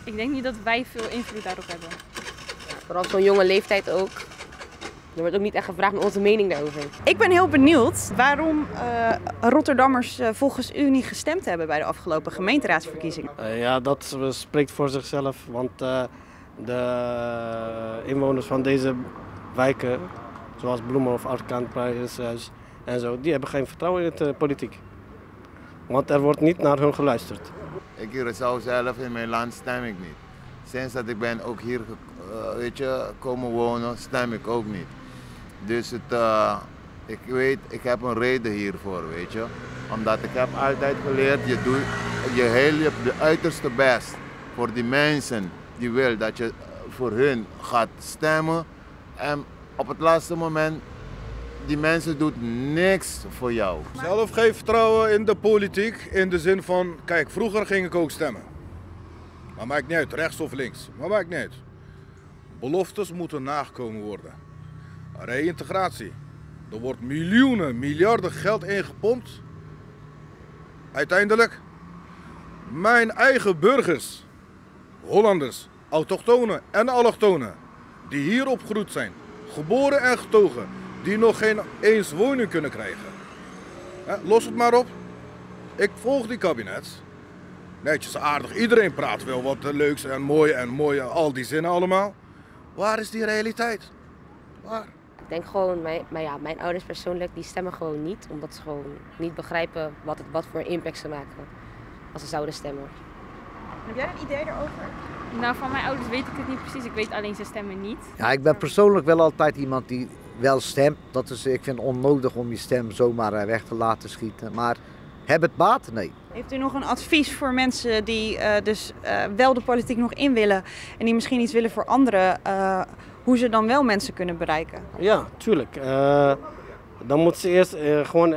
Ik denk niet dat wij veel invloed daarop hebben. Vooral op zo'n jonge leeftijd ook. Er wordt ook niet echt gevraagd naar onze mening daarover. Ik ben heel benieuwd waarom Rotterdammers volgens u niet gestemd hebben bij de afgelopen gemeenteraadsverkiezingen. Ja, dat spreekt voor zichzelf, want de inwoners van deze wijken, zoals Bloemenhof, Arkant, Prijshuis en zo, die hebben geen vertrouwen in de politiek. Want er wordt niet naar hun geluisterd. Ik zou zelf in mijn land stem ik niet. Sinds dat ik ben ook hier komen wonen, stem ik ook niet. Dus ik weet, ik heb een reden hiervoor, weet je. Omdat ik heb altijd geleerd, je doet je uiterste best voor die mensen die wil dat je voor hun gaat stemmen. En op het laatste moment, die mensen doen niks voor jou. Zelf geen vertrouwen in de politiek in de zin van, kijk, vroeger ging ik ook stemmen. Maar maakt niet uit, rechts of links, maar maakt niet uit. Beloftes moeten nagekomen worden. Reïntegratie. Er wordt miljoenen, miljarden geld ingepompt. Uiteindelijk, mijn eigen burgers, Hollanders, autochtonen en allochtonen, die hier opgegroeid zijn, geboren en getogen, die nog geen eens woning kunnen krijgen. Los het maar op. Ik volg die kabinet. Netjes, aardig, iedereen praat wel wat leuks en mooi, al die zinnen allemaal. Waar is die realiteit? Waar? Ik denk gewoon, mijn ouders persoonlijk, die stemmen gewoon niet. Omdat ze gewoon niet begrijpen wat voor impact ze maken als ze zouden stemmen. Heb jij een idee erover? Nou, van mijn ouders weet ik het niet precies. Ik weet alleen ze stemmen niet. Ja, ik ben persoonlijk wel altijd iemand die wel stemt. Ik vind het onnodig om je stem zomaar weg te laten schieten. Maar heb het baat? Nee. Heeft u nog een advies voor mensen die wel de politiek nog in willen en die misschien iets willen veranderen, hoe ze dan wel mensen kunnen bereiken? Ja, tuurlijk. Dan moeten ze eerst gewoon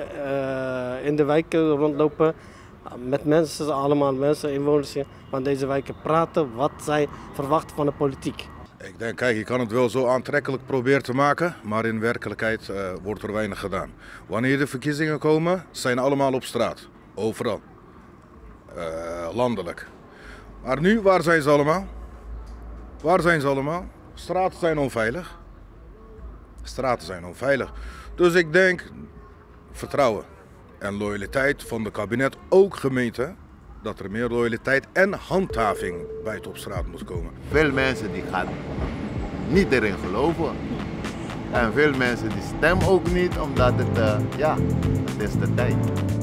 in de wijken rondlopen. Met mensen, allemaal mensen, inwoners van deze wijken praten wat zij verwachten van de politiek. Ik denk, kijk, je kan het wel zo aantrekkelijk proberen te maken, maar in werkelijkheid wordt er weinig gedaan. Wanneer de verkiezingen komen, zijn allemaal op straat. Overal. Landelijk. Maar nu, waar zijn ze allemaal? Waar zijn ze allemaal? Straten zijn onveilig. Straten zijn onveilig. Dus ik denk, vertrouwen en loyaliteit van de kabinet, ook gemeente, dat er meer loyaliteit en handhaving bij het op straat moet komen. Veel mensen die gaan niet erin geloven. En veel mensen die stemmen ook niet, omdat het is de tijd.